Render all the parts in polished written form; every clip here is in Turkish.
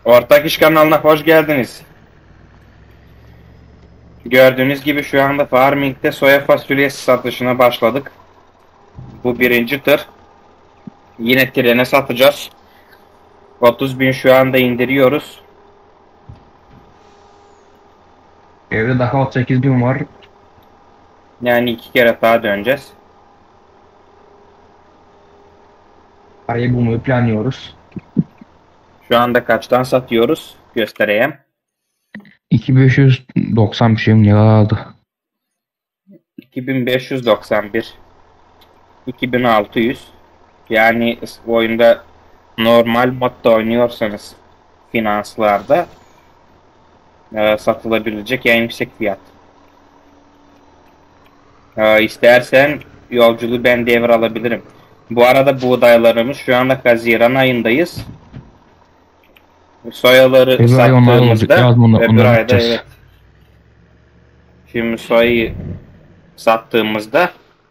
Ortak İş kanalına hoş geldiniz. Gördüğünüz gibi şu anda Farming'de soya fasulyesi satışına başladık. Bu birinci tır. Yine trene satacağız. 30.000 şu anda indiriyoruz. Evde daha 38 bin var. Yani 2 kere daha döneceğiz. Parayı bulmayı planlıyoruz. Şu anda kaçtan satıyoruz? Göstereyim. 2590 bir şeyim ne kaldı? 2591, 2600. Yani oyunda normal modda oynuyorsanız finanslarda satılabilecek en yüksek fiyat. İstersen yolculuğu ben devralabilirim. Bu arada buğdaylarımız şu anda Haziran ayındayız. Soyaları Öbür ay onlar olacak. sattığımızda Yaz öbür onları ayda gideceğiz. evet. Şimdi soyayı sattığımızda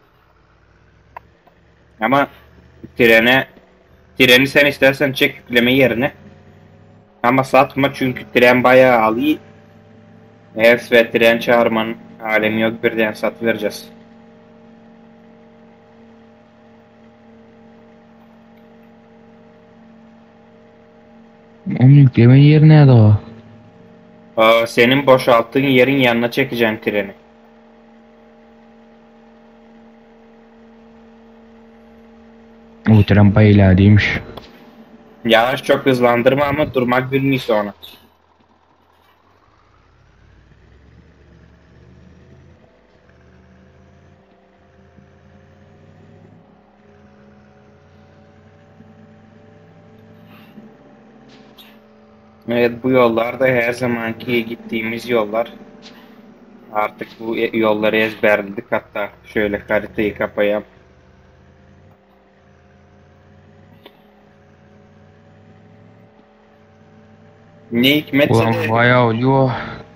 ama treni sen istersen çek yükleme yerine ama satma çünkü tren bayağı alıyor. Evet ve tren çağırmanın alemi yok, birden satıvereceğiz. Onun yükleme yeri nerede o? Senin boşalttığın yerin yanına çekeceğim treni. Bu tren bayağı ilerideymiş. Yavaş, çok hızlandırma ama durmak bilmiyor sonra. Evet, bu yollar da her zamanki gittiğimiz yollar. Artık bu yolları ezberledik, hatta şöyle haritayı kapayım. Ne hikmetse Ulan de bayağı oluyor.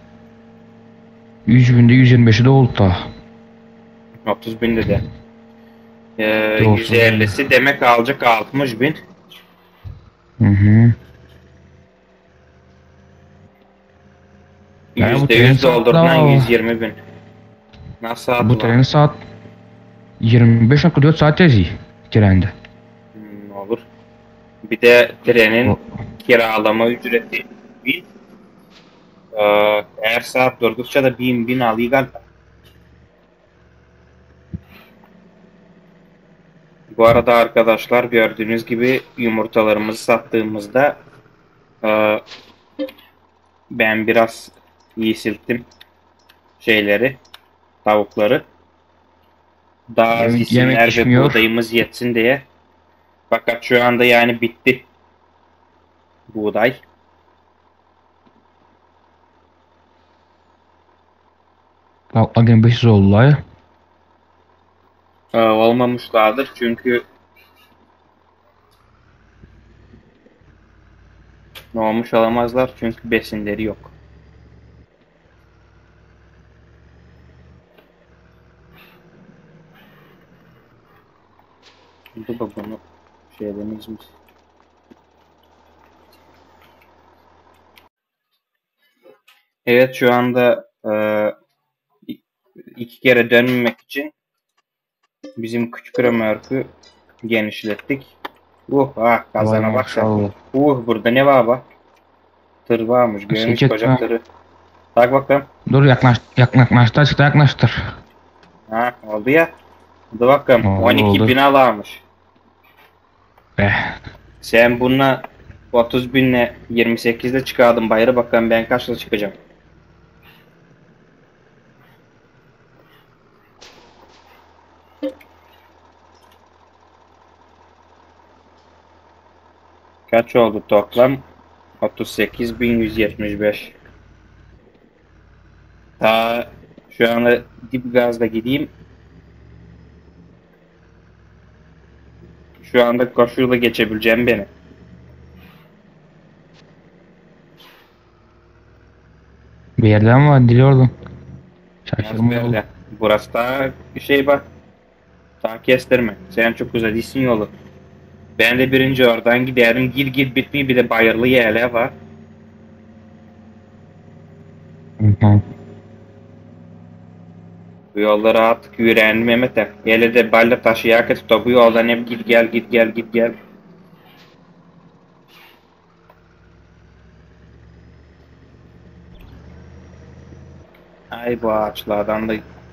100 binde 125'i de oldu da. 30 bin de. De olsun yani. 150'si demek alacak 60 bin. Hı hı. Yani bu tren %100 saat doldurduğundan daha. 120 bin. Nasıl Bu adılar? tren saat 25.4 saat yazıyor trende. Olur. Bir de trenin O, kiralama ücreti 1000. Her saat durdukça da 1000 alıyor galiba. Bu arada arkadaşlar, gördüğünüz gibi yumurtalarımızı sattığımızda e, ben biraz yiğisilttim şeyleri, tavukları. Daha az yemek yesinler ve pişmiyor. buğdayımız yetsin diye. Fakat şu anda yani bitti buğday. Tavuklar gene 500 oldular ya. Olmamışlardır çünkü ne olmuş olamazlar çünkü besinleri yok. Dur bak, bunu şey demeyiz mi? Evet, şu anda 2 kere dönmemek için bizim küçük römorku genişlettik. Vay Kazana bak sen. maşallah. Burada ne var bak? Tır varmış. Şey Görmüş koca çekme. tırı. Tak bakalım. Dur yaklaştır açıkta yaklaştır. Oldu ya. Hadi bakalım. Oldu 12 oldu. bin almış. Eh. Sen bununla 30 binle 28'de çıkardın bayırı, bakalım ben kaçla çıkacağım. Kaç oldu toplam? 38.175. Ta şu anda dip gazla gideyim. Şu anda koşuyla geçebileceğim beni. Bir yerden var diliyordum. Nasıl Şaşırma oldu. böyle? Burası daha şey bak. Daha kestirme. Sen çok uzadıysan yolu. Ben de birinci oradan giderim. Gir bitmiyor, bir de bayırlı yerler var. Tamam. Bu yolları artık yüreğini Mehmet'e. Hele de balle taşı yakıt da bu yoldan hep git gel git gel git gel. Ay bu ağaçlardan da.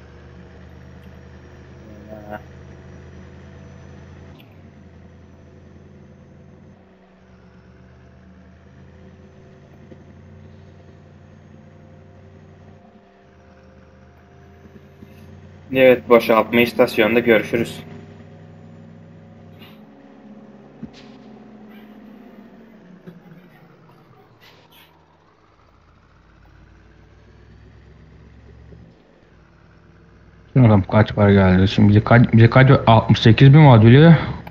Evet, boşaltma istasyonunda görüşürüz. Bakalım kaç para geldi. Şimdi bize kaç 68 bin var diyor.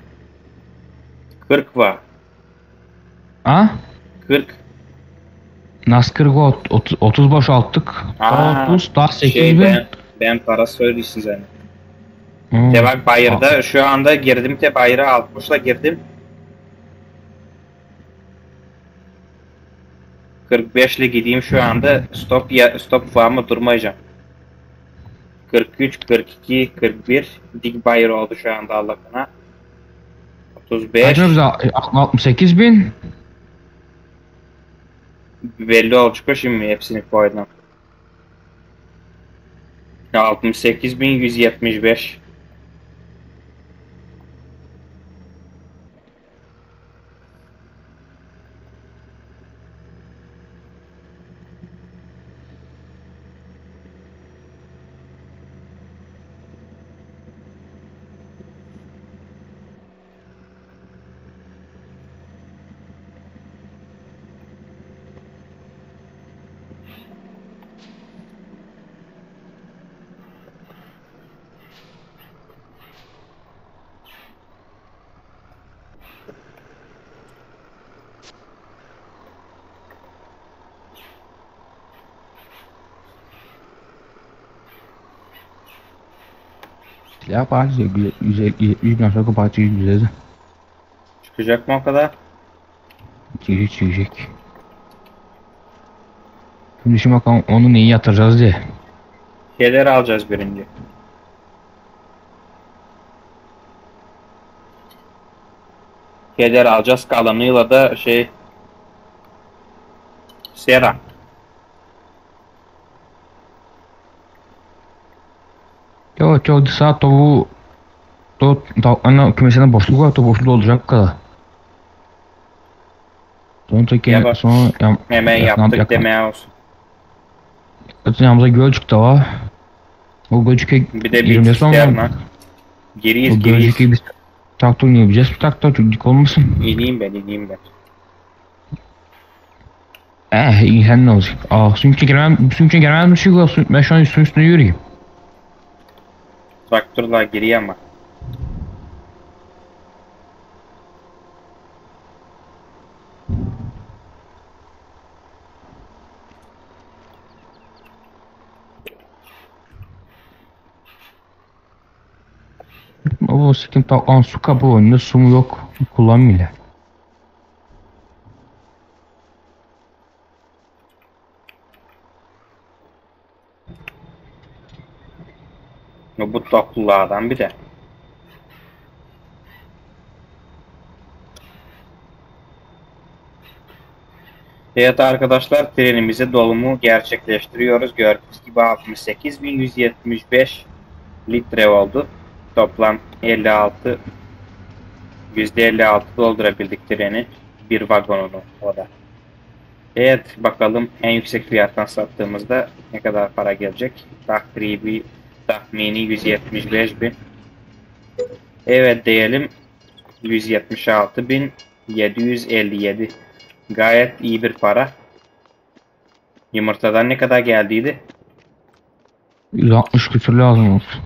40 var. Ha? 40. Nasıl 40 30 boşalttık. Daha 30 daha 8 şey bin. ben para söylüyorsun zaten. Hmm. De bak bayırda şu anda girdim de bayıra 60'la girdim. 45 ile gideyim şu anda stop var mı durmayacağım. 43, 42, 41 dik bayır oldu şu anda Allah'ına. 35 Kaç bize 68 bin. belli olacak şimdi hepsini koydum. 68.175. Ya parça 170 bin sonra parça 100 Çıkacak mı o kadar? çıkacak. Şimdi şu bakalım onu neyi yatıracağız diye. Şeyleri alacağız birinci. Şeyleri alacağız kalanıyla da sera. Çok saat tavuğu tavuklarına kümesine boşluk var, o boşluğu olacak kadar. Yavaş. Sonra Hemen yaptık demeye olsun. yanımıza Gölcük'te var. O Gölcük'e Bir de bir 20 sonra cisterna. Giriyiz. o Gölcük'e biz traktör yapacağız. Bir traktör çocuk olmasın. İneyim ben. İyi sen ne olacak? Suyun için gelmem bir şey yok. Ben şu an suyun üstünde yürüyeyim. Traktörla giriyor ama. O sikim tavan su kabı önünde su mu yok. Kullanmıyor. Bu toplulardan bir de. Evet arkadaşlar, trenimize dolumu gerçekleştiriyoruz. Gördüğünüz gibi 68.175 litre oldu. Toplam 56 %56 doldurabildik treni. Bir vagonunu o da. Evet bakalım en yüksek fiyattan sattığımızda ne kadar para gelecek. Tahmini 175.000. Evet diyelim 176.757. Gayet iyi bir para. Yumurtadan ne kadar geldiydi? 160 küsür lazım olsun.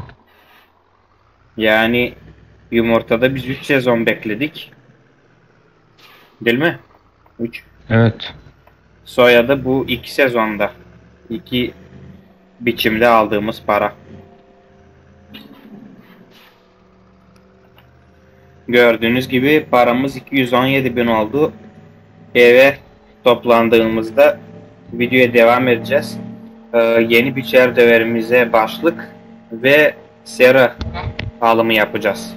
Yani yumurtada biz 3 sezon bekledik. Değil mi? 3. Evet. Soyada bu 2 sezonda. 2 biçimde aldığımız para. Gördüğünüz gibi paramız 217.000 oldu. Eve toplandığımızda videoya devam edeceğiz. Yeni biçer döverimize başlık ve sera alımı yapacağız.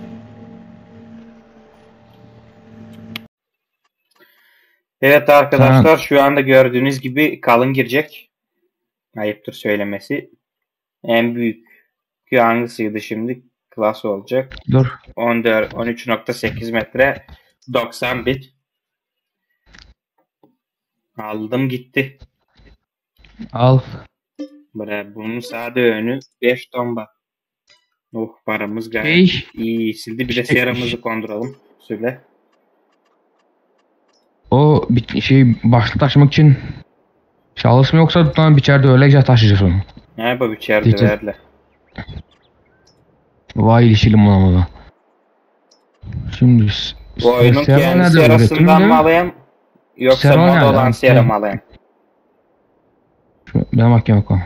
Evet arkadaşlar, şu anda gördüğünüz gibi kalın girecek. Ayıptır söylemesi. En büyük hangisiydi şimdi? Klas olacak. Dur. 13.8 metre 90 bit. Aldım gitti. Al. Bunun sade önü 5 tomba. Oh, paramız gayet iyi sildi. Bir de seramızı konduralım. Söyle. O başlık taşımak için şahıs mı yoksa tutan biçerde öylece taşıyacağız onu. Ne yapalım içeride verle. Vay ilişkili bulamadı. Şimdi bu oyunun kendi serasından mı alayım yoksa mod olan sera mı alayım? Ben bakayım bakalım.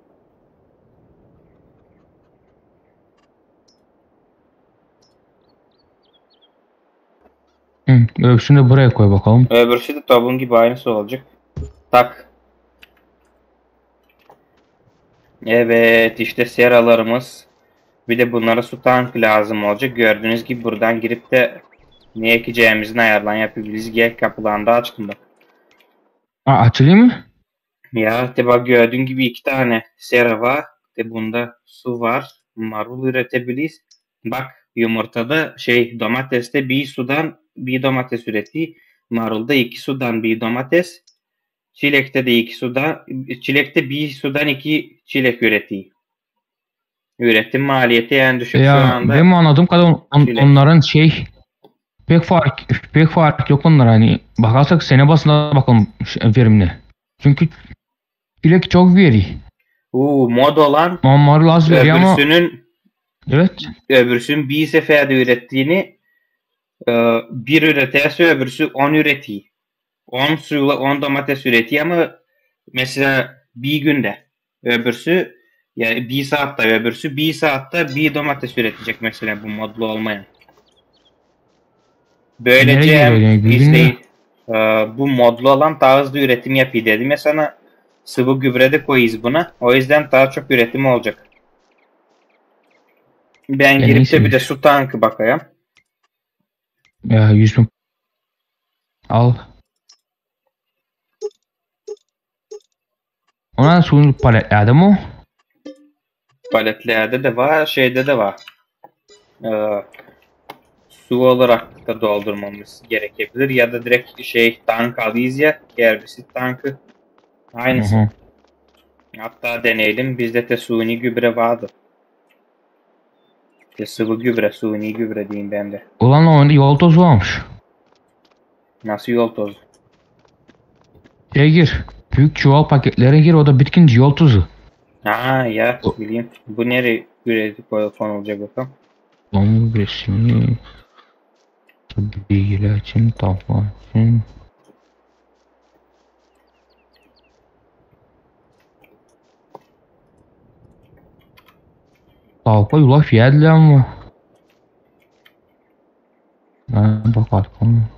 Öbürsünü de buraya koy bakalım. Öbürsü de tabuğun gibi aynısı olacak. Tak. Evet, işte seralarımız. Bir de bunlara su tankı lazım olacak. Gördüğünüz gibi buradan girip de ne ekeceğimizin ayarlarını yapabiliriz. Gel kapılarında açtım bak. Açılayım mı? Ya işte bak, gördüğün gibi 2 tane sera var. Bunda su var. Marul üretebiliriz. Bak, yumurtada domateste bir sudan bir domates üretiyor. Marulda 2 sudan bir domates. Çilekte de 2 sudan, çilekte bir sudan 2 çilek üretiyor. Üretim maliyeti en düşük şu anda. Benim anladığım kadar onların pek fark yok onlar, hani bakarsak sene basına bakalım verimine. Çünkü çilek çok veri. Mod olan Marul az veri ama öbürsünün bir seferde ürettiğini bir üretirse öbürsü 10 üretiyor. 10 suyla 10 domates üretiyor ama mesela bir günde öbürsü, yani bir saatte öbürsü bir saatte bir domates üretecek mesela, bu modlu olmayan. Böylece izleyin. Bu modlu olan daha hızlı üretim yapıyor dedim ya sana. Sıvı gübre de koyuz buna. O yüzden daha çok üretim olacak. Ben girip de bir de su tankı bakayım. Ya 100.000 al. Ona suyun paletlerde mi o? Paletlerde de var, şeyde de var. Su olarak da doldurmamız gerekebilir ya da direkt tank alıyız ya, herbisit tankı. Aynısı. Hı-hı. Hatta deneyelim, bizde de suni gübre vardı. Sıvı gübre, suni gübre diyeyim ben de. Ulan oyunda yol tozu varmış. Nasıl yol tozu? Gir. Büyük çuval paketlere gir, o da bitkince yol tozu. Ha ya, bileyim. Bu nereye üretip konulacak bakalım? Onun resmi bilgiler için, tavla için. Tavla yulaf yerler mi? Bak bakalım.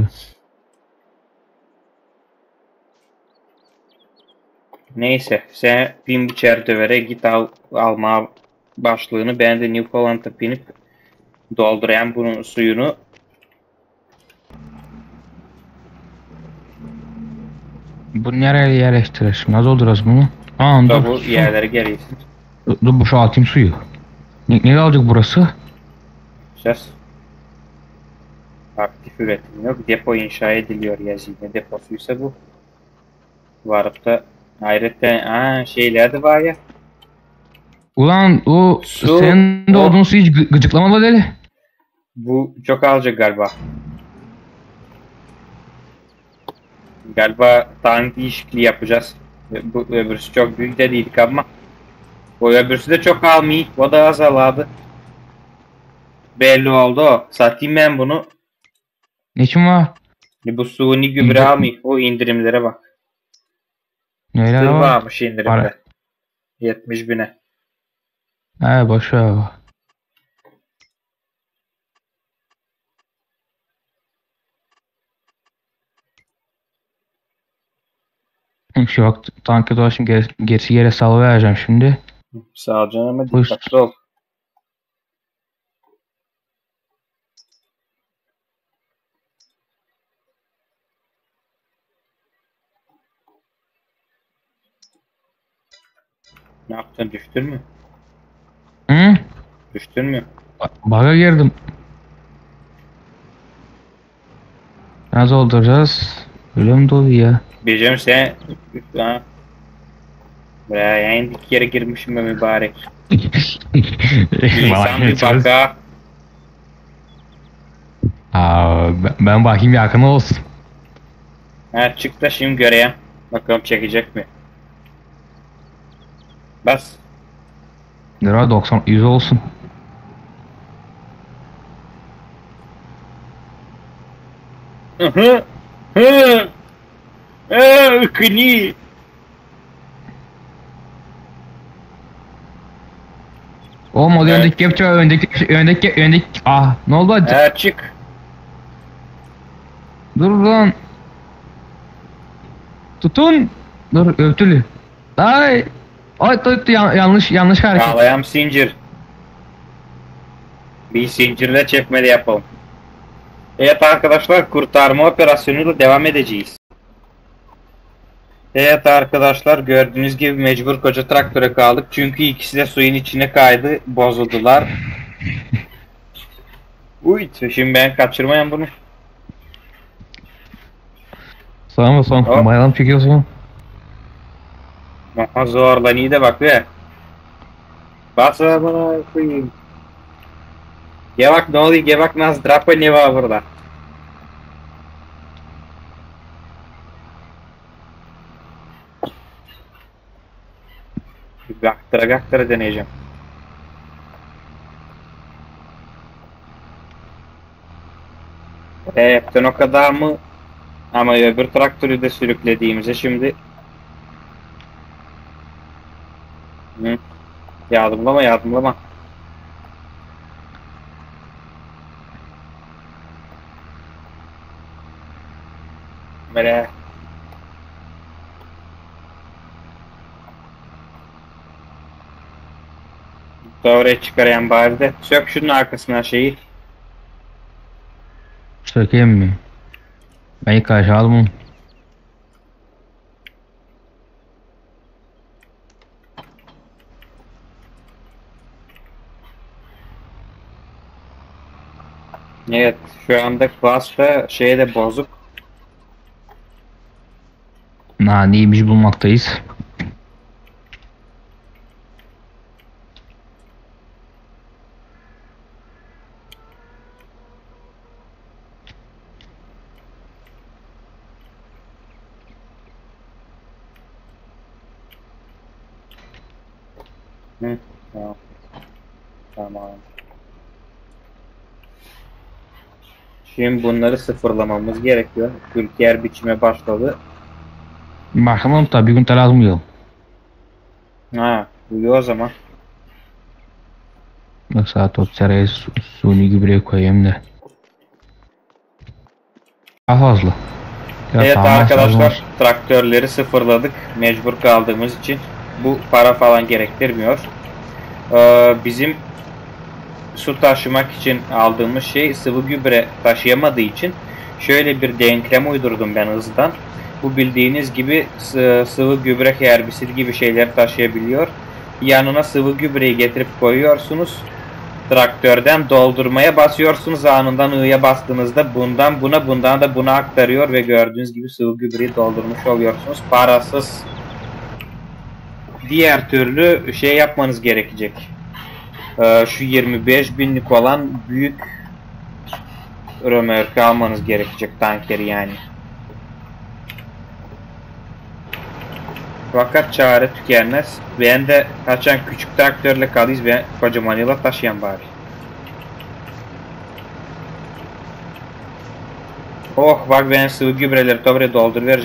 Neyse, sen bin biçer dövere git alma başlığını, ben de Newfoundland'a binip doldurayım bunun suyunu. Bu nereye yerleştirir? Nasıl dolduracağız bunu? Bu yerlere geliyorsun. Dur boşaltayım suyu. Ne alacak burası? Ses. Aktif üretim yok. Depo inşa ediliyor yazıyor. Ne deposuysa bu. Varıp da ayrıca şeyler de var ya. Ulan o senin de olduğun su hiç gıcıklamadı deli. Bu çok alacak galiba. Galiba tank değişikliği yapacağız. Bu öbürsü çok büyük de değildik ama. Bu öbürsü de çok almıyor. O da azaladı. Belli oldu o. Satayım ben bunu. Ne için var? Bu suni gübre almıyor. O indirimlere bak. Neler var? Varmış indirimde. 70.000'e. He boşver. Şu an tankı dolaşım gerisi yere salıvereceğim şimdi. Sağ ol canım ama Buyur. dikkatli ol. Ne yaptın? Düştün mü? Hı? Düştün mü? Baga girdim. Nasıl dolduracağız? Öyle mi dolu ya? Diyeceğim sen... Ha. Buraya en dik yere girmişim be mübarek. İnsan bir baka. Ben bakayım yakın olsun. Ha, çık da şimdi göreyim. Bakalım çekecek mi? Bas. Lira 90 100 olsun. Hı. Kni. Olmadı Evet. öndeki kepçe öndeki ah ne oldu? Ha, çık. Dur lan. Tutun. Dur öptülü. Ay. Ay tuttu yanlış hareket. Ağlayan zincir. Bir zincirle çekmeli yapalım. Evet arkadaşlar, kurtarma operasyonuyla devam edeceğiz. Evet arkadaşlar, gördüğünüz gibi mecbur koca traktöre kaldık. Çünkü ikisi de suyun içine kaydı. Bozuldular. Uy, şimdi ben kaçırmayayım bunu. Sağ mı son? Hop. Bayram çekiyorsun. Aha, zorlan iyi de bak be. Bas bana koyayım. Gel bak ne oluyor, gel bak nasıl drapa ne var burada. Bir aktıra deneyeceğim. Hepten o kadar mı? Ama öbür traktörü de sürüklediğimizde şimdi... Hı. Yardımlama. Böyle. Doğruya çıkarayan bari de. Sök şunun arkasına şeyi. Sökeyim mi? Ben ilk aşağı mı? Evet, şu anda klasta şey de bozuk. Neymiş bulmaktayız. Hı, tamam. Tamam. Şimdi bunları sıfırlamamız gerekiyor. Ülker biçime başladı. Bakalım tabi bir gün lazım yok. Ha, uyuyor o zaman. Bak saat top seraya suni gübre koyayım da. Daha fazla. Biraz Evet daha fazla arkadaşlar, olsun. traktörleri sıfırladık. Mecbur kaldığımız için. Bu para falan gerektirmiyor. Bizim su taşımak için aldığımız şey sıvı gübre taşıyamadığı için şöyle bir denklem uydurdum ben hızdan. Bu bildiğiniz gibi sıvı gübre herbisit gibi şeyler taşıyabiliyor. Yanına sıvı gübreyi getirip koyuyorsunuz. Traktörden doldurmaya basıyorsunuz. Anından I'ya bastığınızda bundan buna, bundan da buna aktarıyor ve gördüğünüz gibi sıvı gübreyi doldurmuş oluyorsunuz. Parasız. Diğer türlü şey yapmanız gerekecek. Şu 25 binlik olan büyük römorku almanız gerekecek, tankeri yani. Fakat çare tükenmez. Ben de kaçan küçük traktörle kalıyız ve kocaman yıla taşıyan bari. Oh bak, ben sıvı gübreleri tobre doldur vereceğim.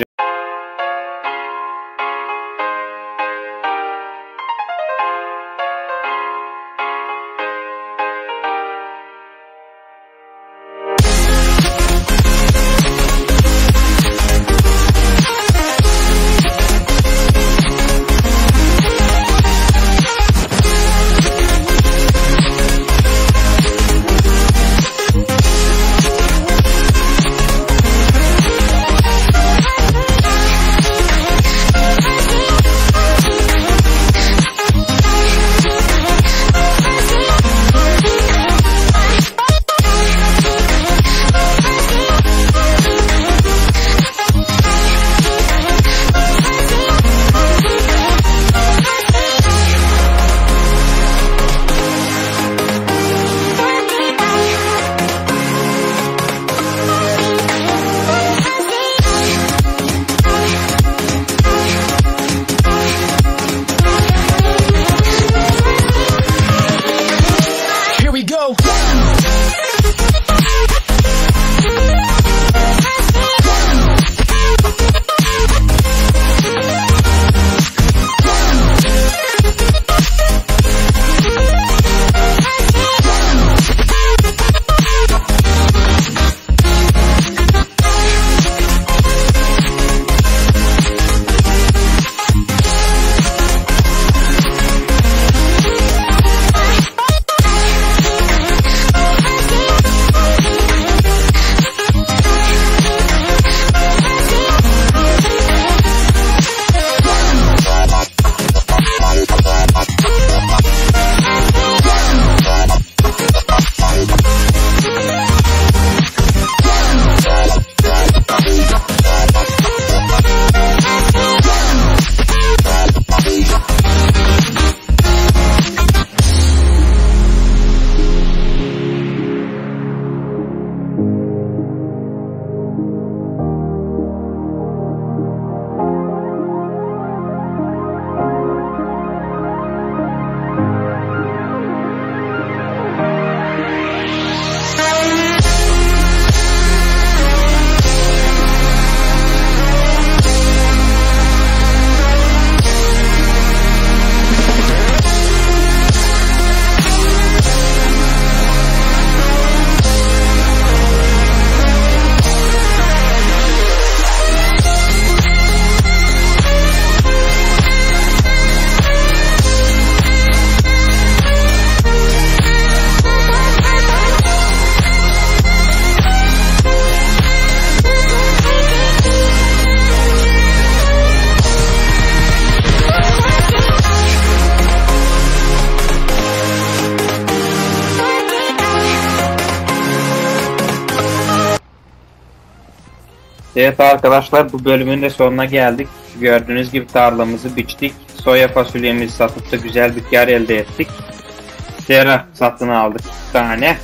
Evet arkadaşlar, bu bölümün de sonuna geldik. Gördüğünüz gibi tarlamızı biçtik. Soya fasulyemizi satıp da güzel bir kar elde ettik. Sera satın aldık 2 tane.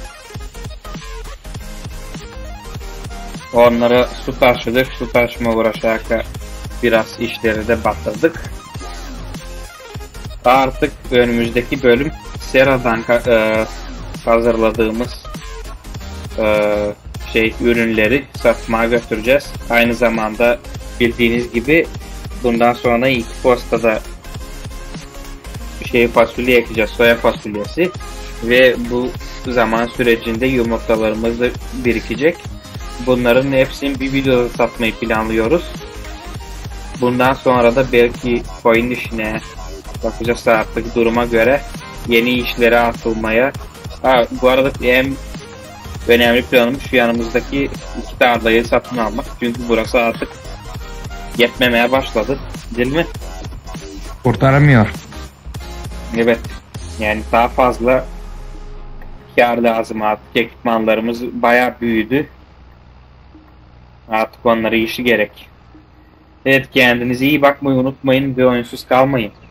Onlara su taşıdık. Su taşıma uğraşarak biraz işleri de batırdık. Artık önümüzdeki bölüm Sera'dan hazırladığımız ürünleri satmaya götüreceğiz. Aynı zamanda bildiğiniz gibi bundan sonra ilk postada fasulye ekeceğiz, soya fasulyesi ve bu zaman sürecinde yumurtalarımız da birikecek. Bunların hepsini bir videoda satmayı planlıyoruz. Bundan sonra da belki coin işine bakacağız, artık duruma göre yeni işlere atılmaya. Bu arada en önemli planımız şu yanımızdaki 2 tarlayı satın almak. Çünkü burası artık yetmemeye başladı. Değil mi? Kurtaramıyor. Evet. Yani daha fazla kar lazım artık. Ekipmanlarımız bayağı büyüdü. Artık onlara işi gerek. Evet, kendinize iyi bakmayı unutmayın ve oyunsuz kalmayın.